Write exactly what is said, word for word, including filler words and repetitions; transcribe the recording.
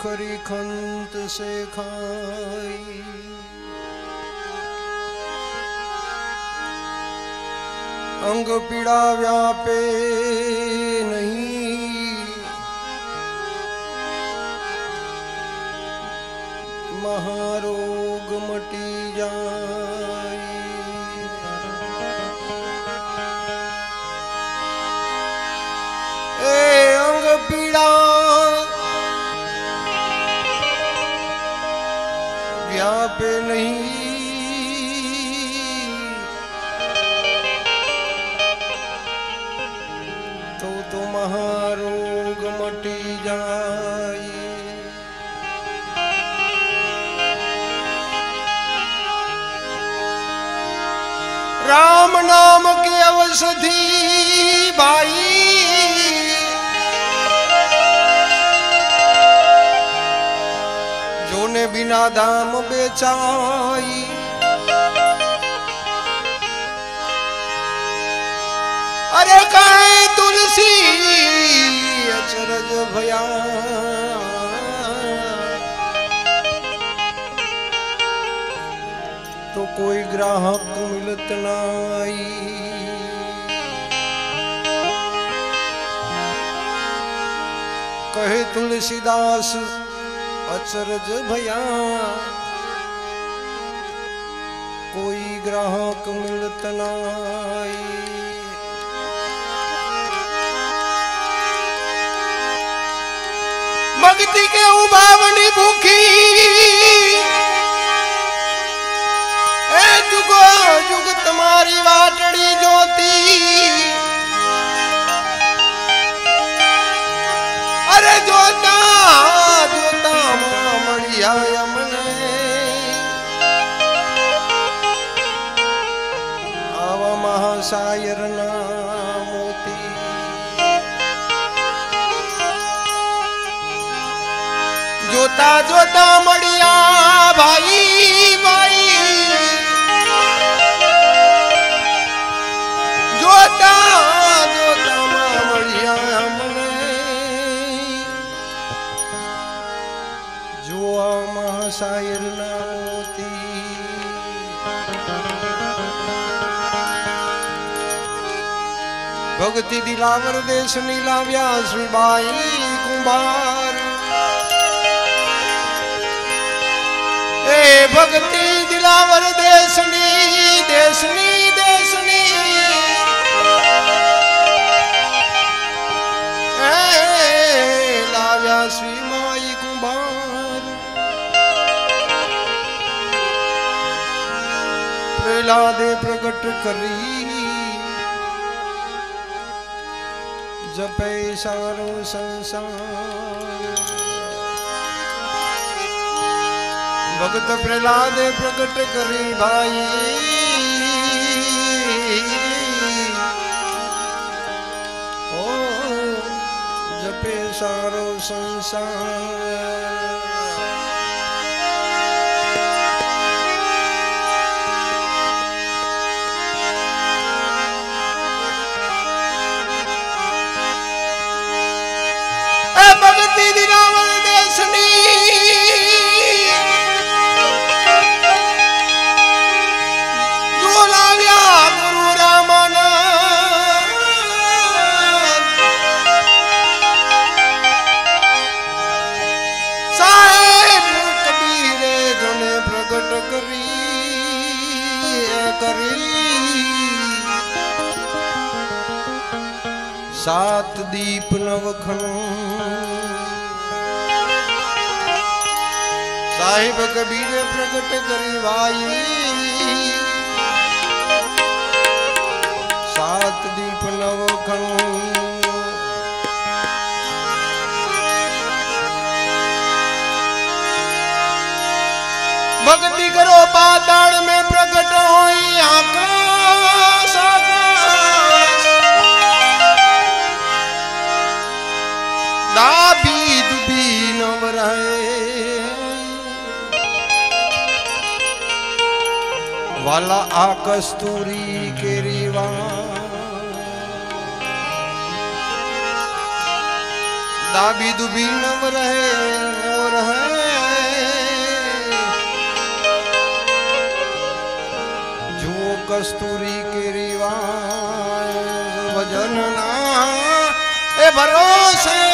खरी खंत से खाई। अंग पीड़ा व्यापे नहीं, महारोग मटी जाए। ए अंग पीड़ा व्यापे नहीं, तो तो महारोग मटी जाए। राम नाम के औषधि भाई, जोने बिना दाम बेचाई। अरे काहे तुलसी अचरज भया, तो कोई ग्राहक मिलत नाई। कहे तुलसीदास अचरज भया, कोई ग्राहक मिलत नाई। भक्ति के उभावनी भूखी, ए जुगो जुग तुम्हारी वाटड़ी ज्योति। अरे जोता जोता मड़िया यमने, आवा महासायर ना मोती। जोता जोता मड़िया भाई भाई, जोता जोता मड़िया हमने, जो महासायर ना मोती। भक्ति दिलावर देश नीला व्यास बाई कुंभार। ए भक्ति दिलावर देशनी देशनी देशनी, ए लाव्या श्री माई कुंभार। प्रहलादे प्रकट करी, जपे सारो संसार। भगत प्रहलाद प्रकट करी भाई, ओ जपे सारो संसार। भक्ति दिलावर देशनी, गुरु रामानंद। साहेब कबीरे जोने प्रकट करी करी, सात दीप नवखन। साहिब कबीरे प्रकट करी भाई, सात दीप नवखन। भक्ति करो पाताल में प्रकट होई आकाश आकाश। दाबी दुबी नव रहे, वाला आ कस्तूरी के रीवा। दाबी दुबी नव रहे नव रहे जुओ कस्तूरी के रिवाज वजन ना ए भरोसे